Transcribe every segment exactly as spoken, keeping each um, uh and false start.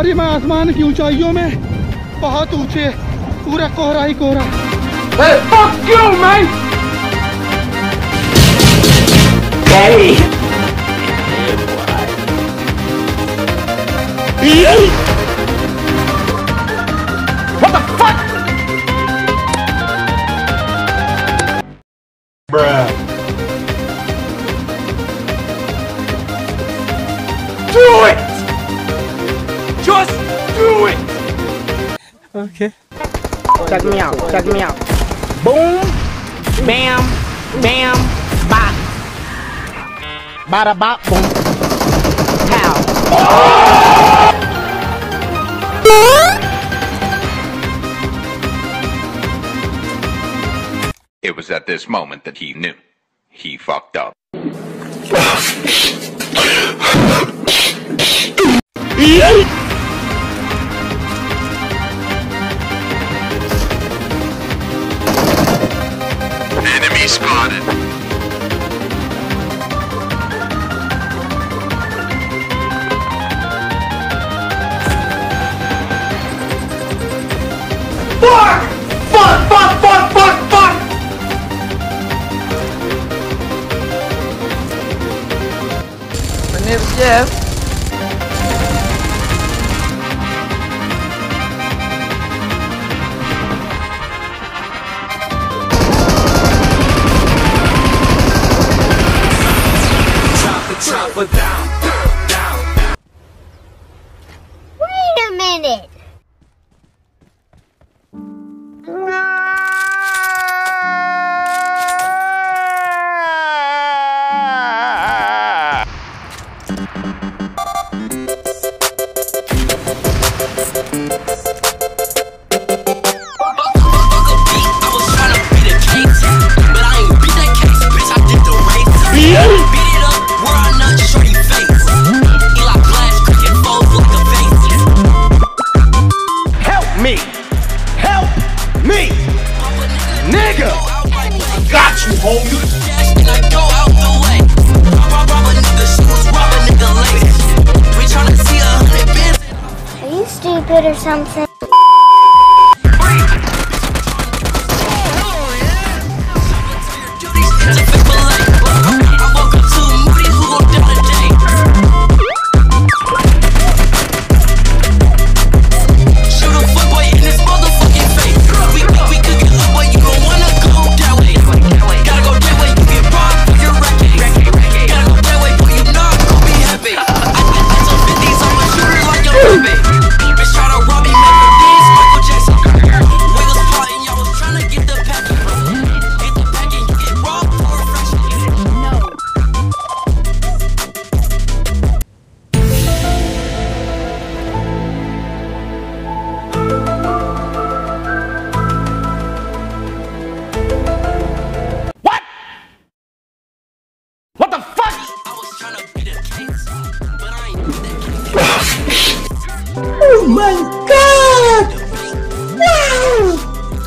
अरे मैं आसमान की ऊंचाइयों में बहुत ऊंचे, पूरा कोहरा ही कोहरा। Hey, fuck you, man! Hey! What the fuck? Bruh. Do it! Just do it! Okay. Check me out, check me out. Boom, bam, bam, bop. Bada bop, boom. Pow. It was at this moment that he knew. He fucked up. Enemy spotted. Fuck! Fuck, fuck, fuck, fuck, fuck! My name's Jeff. Chopper down, down, down. Wait a minute. Are you stupid or something? Oh my god! Wow!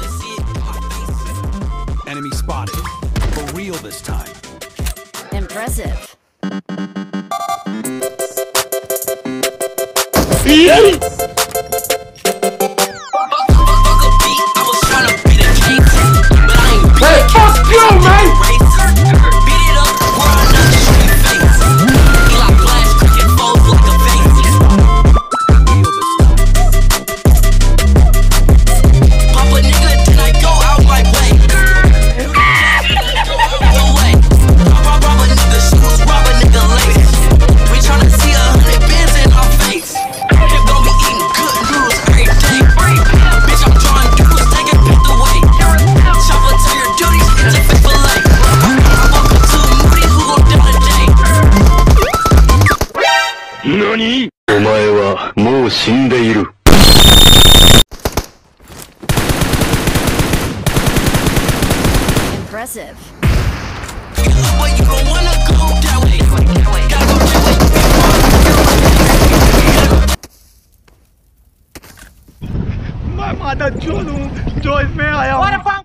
Enemy spotted. For real this time. Impressive. Hey, fuck you, man! Impressive. मैं माता चोद हूँ जो इसमें आया हूँ।